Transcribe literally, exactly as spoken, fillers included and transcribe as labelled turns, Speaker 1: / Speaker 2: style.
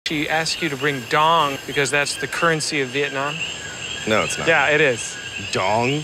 Speaker 1: She asked you to bring dong because that's the currency of Vietnam.
Speaker 2: No, it's not.
Speaker 1: Yeah, it is.
Speaker 2: Dong?